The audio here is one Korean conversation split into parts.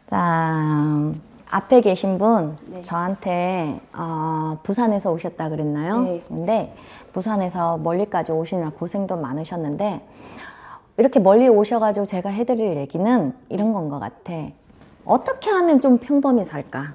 자, 앞에 계신 분 네. 저한테 부산에서 오셨다 그랬나요? 네. 근데 부산에서 멀리까지 오시느라 고생도 많으셨는데 이렇게 멀리 오셔가지고 제가 해드릴 얘기는 이런 건 것 같아. 어떻게 하면 좀 평범히 살까?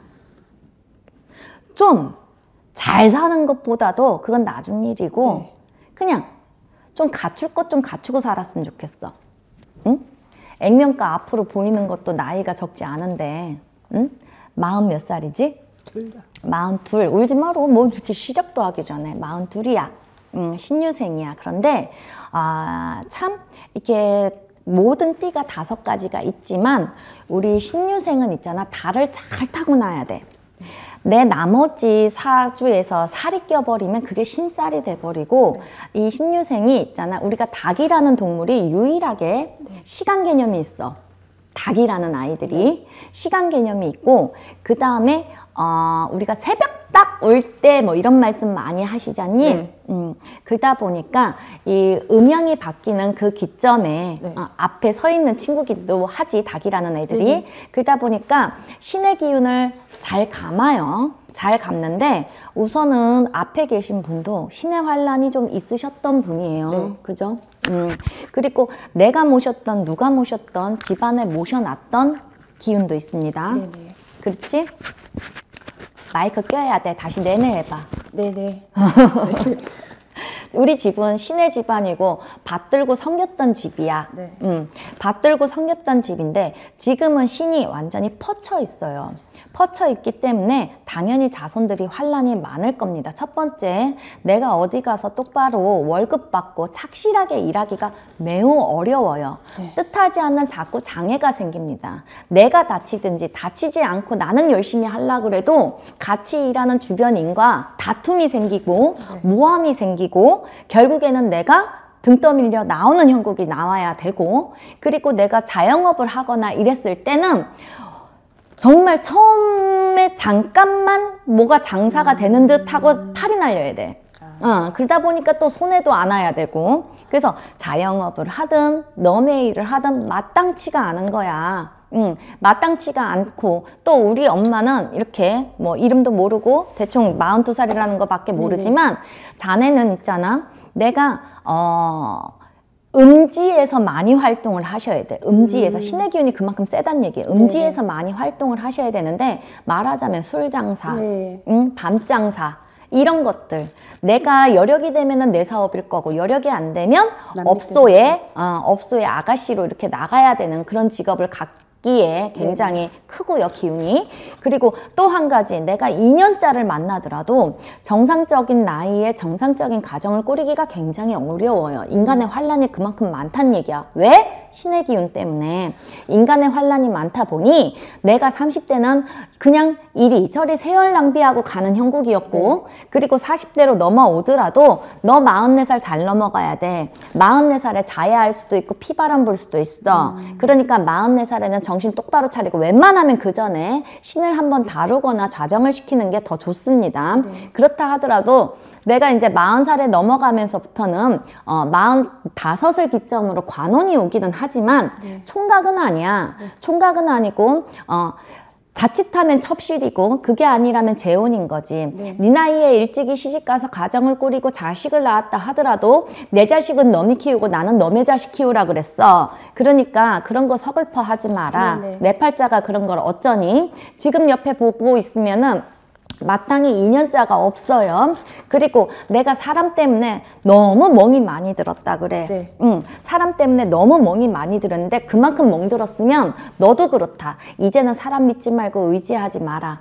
좀 잘 사는 것보다도 그건 나중 일이고 네. 그냥 좀 갖출 것 좀 갖추고 살았으면 좋겠어. 응? 액면가 앞으로 보이는 것도 나이가 적지 않은데, 응? 40 몇 살이지? 둘 다. 42. 울지 마라. 뭐 이렇게 시작도 하기 전에 42이야. 신유생이야. 그런데 참 이렇게 모든 띠가 5가지가 있지만 우리 신유생은 있잖아. 달을 잘 타고나야 돼. 내 나머지 사주에서 살이 껴버리면 그게 신살이 돼버리고 이 신유생이 있잖아. 우리가 닭이라는 동물이 유일하게 시간 개념이 있어. 닭이라는 아이들이 시간 개념이 있고 그 다음에 우리가 새벽 딱 올 때 뭐 이런 말씀 많이 하시잖니. 네. 그러다 보니까 이 음양이 바뀌는 그 기점에 네. 앞에 서 있는 친구기도 하지. 닭이라는 애들이. 네네. 그러다 보니까 신의 기운을 잘 감아요. 잘 감는데 우선은 앞에 계신 분도 신의 환란이 좀 있으셨던 분이에요. 네. 그죠? 그리고 내가 모셨던 누가 모셨던 집안에 모셔놨던 기운도 있습니다. 네네. 그렇지? 마이크 껴야 돼. 다시 내내 해봐. 네네. 우리 집은 신의 집안이고 받들고 섬겼던 집이야. 네. 받들고 섬겼던 집인데 지금은 신이 완전히 퍼쳐 있어요. 퍼쳐 있기 때문에 당연히 자손들이 환란이 많을 겁니다. 첫 번째, 내가 어디 가서 똑바로 월급 받고 착실하게 일하기가 매우 어려워요. 네. 뜻하지 않는 자꾸 장애가 생깁니다. 내가 다치든지 다치지 않고 나는 열심히 하려고 그래도 같이 일하는 주변인과 다툼이 생기고 모함이 생기고 결국에는 내가 등 떠밀려 나오는 형국이 나와야 되고 그리고 내가 자영업을 하거나 이랬을 때는 정말 처음에 잠깐만 뭐가 장사가 되는 듯 하고 팔이 날려야 돼. 그러다 보니까 또 손해도 안 와야 되고 그래서 자영업을 하든 너의 일을 하든 마땅치가 않은 거야. 마땅치가 않고 또 우리 엄마는 이렇게 뭐 이름도 모르고 대충 42살이라는 거밖에 모르지만 자네는 있잖아. 내가 음지에서 많이 활동을 하셔야 돼. 음지에서 신의 기운이 그만큼 세단 얘기예요. 음지에서 많이 활동을 하셔야 되는데 말하자면 술 장사, 네. 밤 장사 이런 것들. 내가 여력이 되면은 내 사업일 거고 여력이 안 되면 업소에 아가씨로 이렇게 나가야 되는 그런 직업을 갖기에 굉장히 크고요, 기운이. 그리고 또 한 가지, 내가 2년짜를 만나더라도 정상적인 나이에 정상적인 가정을 꾸리기가 굉장히 어려워요. 인간의 환란이 그만큼 많다는 얘기야. 왜? 신의 기운 때문에. 인간의 환란이 많다 보니 내가 30대는 그냥 이리저리 세월 낭비하고 가는 형국이었고 그리고 40대로 넘어오더라도 너 44살 잘 넘어가야 돼. 44살에 자해할 수도 있고 피바람 불 수도 있어. 그러니까 44살에는 정신 똑바로 차리고 웬만하면 그 전에 신을 한번 다루거나 자정을 시키는 게 더 좋습니다. 그렇다 하더라도 내가 이제 40살에 넘어가면서부터는 45을 기점으로 관혼이 오기는 하지만 총각은 아니야. 총각은 아니고 자칫하면 첩실이고 그게 아니라면 재혼인 거지. 네 나이에 일찍이 시집가서 가정을 꾸리고 자식을 낳았다 하더라도 내 자식은 너미 키우고 나는 너의 자식 키우라 그랬어. 그러니까 그런 거 서글퍼 하지 마라. 내 팔자가 그런 걸 어쩌니. 지금 옆에 보고 있으면은 마땅히 2년자가 없어요. 그리고 내가 사람 때문에 너무 멍이 많이 들었다 그래. 사람 때문에 너무 멍이 많이 들었는데 그만큼 멍 들었으면 너도 그렇다. 이제는 사람 믿지 말고 의지하지 마라.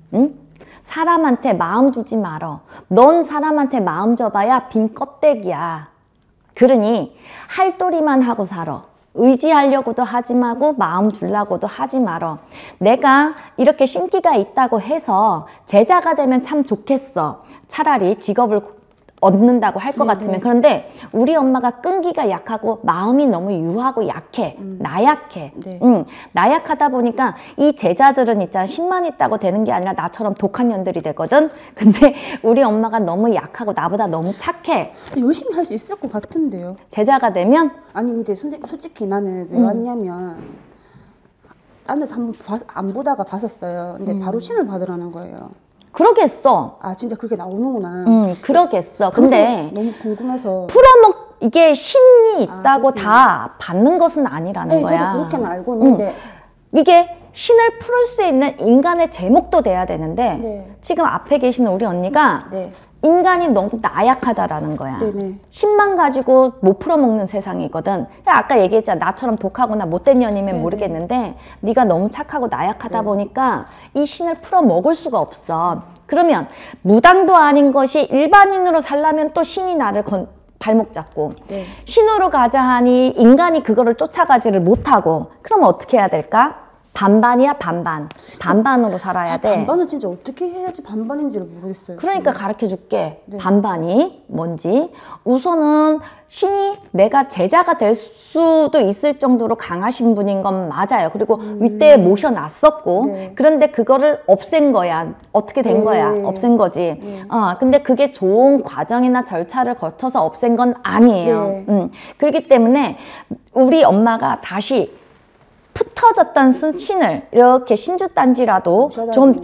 사람한테 마음 주지 말어. 넌 사람한테 마음 줘봐야 빈 껍데기야. 그러니 할도리만 하고 살아. 의지하려고도 하지 말고 마음 주려고도 하지 말어. 내가 이렇게 신기가 있다고 해서 제자가 되면 참 좋겠어. 차라리 직업을 얻는다고 할 것 같으면. 그런데 우리 엄마가 끈기가 약하고 마음이 너무 유하고 약해. 나약해. 나약하다 보니까 이 제자들은 있잖아. 10만 있다고 되는 게 아니라 나처럼 독한 년들이 되거든. 근데 우리 엄마가 너무 약하고 나보다 너무 착해. 열심히 할 수 있을 것 같은데요. 제자가 되면? 아니 근데 솔직히 나는 왜 왔냐면 딴 데서 한번 안 보다가 봤었어요. 근데 바로 신을 받으라는 거예요. 그러겠어. 아, 진짜 그렇게 나오는구나. 그러겠어. 근데 너무 궁금해서. 이게 신이 있다고 다 받는 것은 아니라는 네, 거야. 저도 그렇게는 알고 있는데. 이게 신을 풀을 수 있는 인간의 제목도 돼야 되는데 네. 지금 앞에 계시는 우리 언니가 네. 인간이 너무 나약하다라는 거야. 네네. 신만 가지고 못 풀어먹는 세상이거든. 아까 얘기했잖아. 나처럼 독하거나 못된 년이면 모르겠는데 네가 너무 착하고 나약하다 보니까 이 신을 풀어먹을 수가 없어. 그러면 무당도 아닌 것이 일반인으로 살려면 또 신이 나를 발목 잡고 네. 신으로 가자 하니 인간이 그거를 쫓아가지를 못하고 그럼 어떻게 해야 될까? 반반이야 반반. 반반으로 살아야 돼. 반반은 진짜 어떻게 해야지 반반인지를 모르겠어요. 그러니까 가르쳐 줄게. 네. 반반이 뭔지. 우선은 신이 내가 제자가 될 수도 있을 정도로 강하신 분인 건 맞아요. 그리고 윗대에 모셔놨었고 네. 그런데 그거를 없앤 거야. 어떻게 된 네. 거야. 없앤 거지. 근데 그게 좋은 과정이나 절차를 거쳐서 없앤 건 아니에요. 네. 그렇기 때문에 우리 엄마가 다시 흩어졌던 신을 이렇게 신주단지라도 좀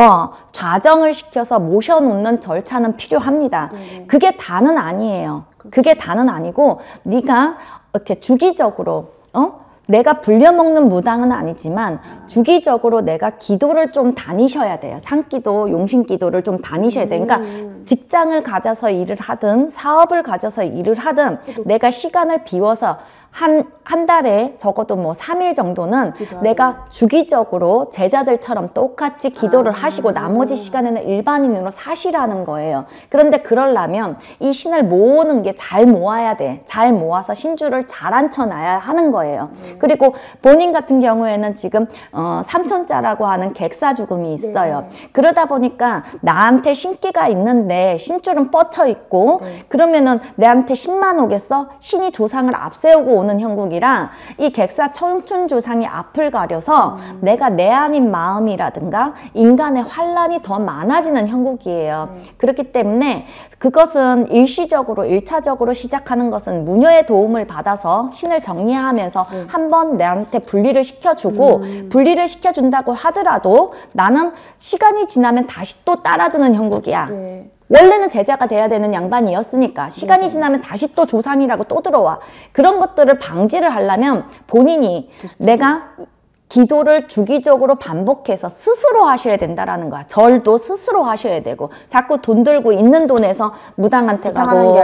좌정을 시켜서 모셔놓는 절차는 필요합니다. 그게 다는 아니에요. 그게 다는 아니고 네가 이렇게 주기적으로 내가 불려먹는 무당은 아니지만 주기적으로 내가 기도를 좀 다니셔야 돼요. 산기도, 용신기도를 좀 다니셔야 돼요. 그러니까 직장을 가져서 일을 하든 사업을 가져서 일을 하든 내가 시간을 비워서 한 달에 적어도 뭐 3일 정도는 내가 주기적으로 제자들처럼 똑같이 기도를 하시고 나머지 시간에는 일반인으로 사시라는 거예요. 그런데 그러려면 이 신을 모으는 게 잘 모아야 돼. 잘 모아서 신주를 잘 앉혀놔야 하는 거예요. 그리고 본인 같은 경우에는 지금 삼촌자라고 하는 객사 죽음이 있어요. 그러다 보니까 나한테 신기가 있는데 신줄은 뻗쳐 있고 그러면은 내한테 신만 오겠어? 신이 조상을 앞세우고 오는 형국이랑 이 객사 청춘 조상이 앞을 가려서 내가 내 아닌 마음이라든가 인간의 환란이 더 많아지는 형국이에요. 그렇기 때문에 그것은 일시적으로 1차적으로 시작하는 것은 무녀의 도움을 받아서 신을 정리하면서 한번 내한테 분리를 시켜주고 분리를 시켜준다고 하더라도 나는 시간이 지나면 다시 또 따라드는 형국이야. 원래는 제자가 돼야 되는 양반이었으니까 시간이 지나면 다시 또 조상이라고 또 들어와. 그런 것들을 방지를 하려면 본인이 내가 기도를 주기적으로 반복해서 스스로 하셔야 된다라는 거야. 절도 스스로 하셔야 되고 자꾸 돈 들고 있는 돈에서 무당한테 가고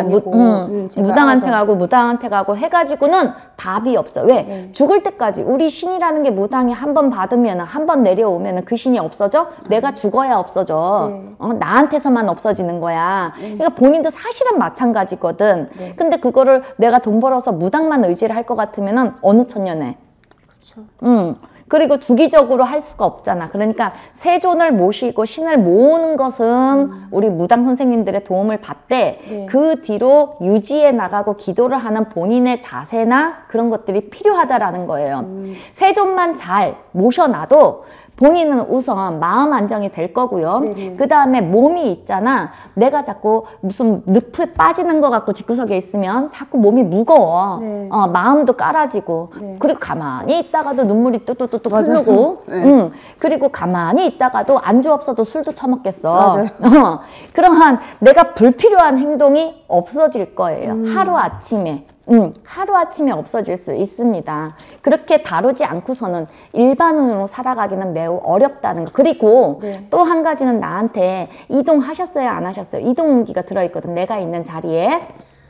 무당한테 가고 무당한테 가고 해가지고는 답이 없어. 왜? 죽을 때까지 우리 신이라는 게 무당이 한 번 받으면 한 번 내려오면 그 신이 없어져? 내가 죽어야 없어져. 나한테서만 없어지는 거야. 그러니까 본인도 사실은 마찬가지거든. 근데 그거를 내가 돈 벌어서 무당만 의지를 할 것 같으면 어느 천년에 그렇죠. 그리고 주기적으로 할 수가 없잖아. 그러니까 세존을 모시고 신을 모으는 것은 우리 무당 선생님들의 도움을 받되 그 뒤로 유지해 나가고 기도를 하는 본인의 자세나 그런 것들이 필요하다라는 거예요. 세존만 잘 모셔놔도 본인은 우선 마음 안정이 될 거고요. 그 다음에 몸이 있잖아. 내가 자꾸 무슨 늪에 빠지는 것 같고 집구석에 있으면 자꾸 몸이 무거워. 마음도 깔아지고 그리고 가만히 있다가도 눈물이 뚝뚝뚝뚝 흐르고 그리고 가만히 있다가도 안주 없어도 술도 처먹겠어. 그러한 내가 불필요한 행동이 없어질 거예요. 하루아침에. 하루아침에 없어질 수 있습니다. 그렇게 다루지 않고서는 일반인으로 살아가기는 매우 어렵다는 거. 그리고 또 한 가지는 나한테 이동하셨어요? 안 하셨어요? 이동운기가 들어있거든. 내가 있는 자리에.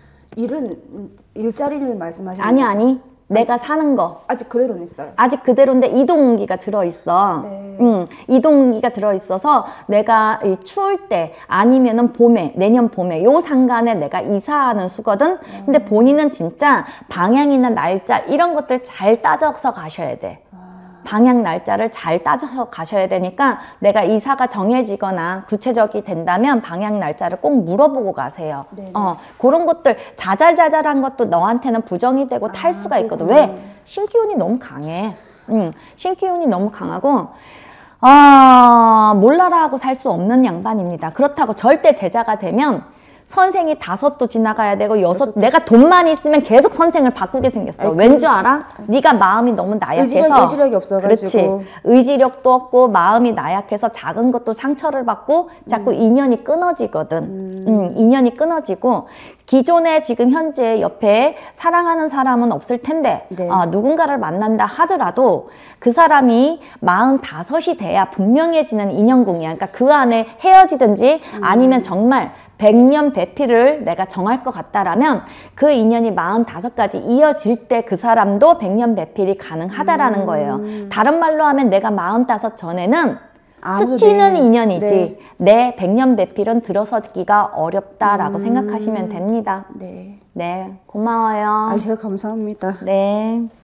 일자리를 말씀하시는 거죠? 아니. 내가 사는 거. 아직 그대로는 있어요. 아직 그대로인데 이동운기가 들어있어. 이동운기가 들어있어서 내가 추울 때 아니면은 봄에, 내년 봄에 요 상간에 내가 이사하는 수거든. 근데 본인은 진짜 방향이나 날짜 이런 것들 잘 따져서 가셔야 돼. 방향 날짜를 잘 따져서 가셔야 되니까 내가 이사가 정해지거나 구체적이 된다면 방향 날짜를 꼭 물어보고 가세요. 그런 것들 자잘자잘한 것도 너한테는 부정이 되고 탈 수가 있거든. 왜? 신기운이 너무 강해. 신기운이 너무 강하고 몰라라 하고 살 수 없는 양반입니다. 그렇다고 절대 제자가 되면 선생이 5도 지나가야 되고 6, 내가 돈만 있으면 계속 선생을 바꾸게 생겼어. 왠 줄 알아? 네가 마음이 너무 나약해서. 의지력이 없어가지고. 그렇지. 의지력도 없고 마음이 나약해서 작은 것도 상처를 받고 자꾸 인연이 끊어지거든. 인연이 끊어지고 기존에 지금 현재 옆에 사랑하는 사람은 없을 텐데 네. 누군가를 만난다 하더라도 그 사람이 45이 돼야 분명해지는 인연궁이야. 그러니까 그 안에 헤어지든지 아니면 정말 100년 배필을 내가 정할 것 같다라면 그 인연이 45까지 이어질 때 그 사람도 100년 배필이 가능하다라는 거예요. 다른 말로 하면 내가 45 전에는 스치는 네. 인연이지 내 100년 배필은 들어서기가 어렵다라고 생각하시면 됩니다. 네. 네, 고마워요. 제가 감사합니다. 네.